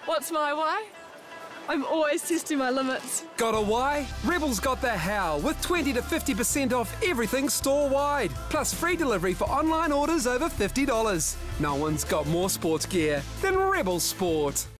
What's my why? I'm always testing my limits. Got a why? Rebel's got the how, with 20 to 50% off everything store-wide, plus free delivery for online orders over $50. No one's got more sports gear than Rebel Sport.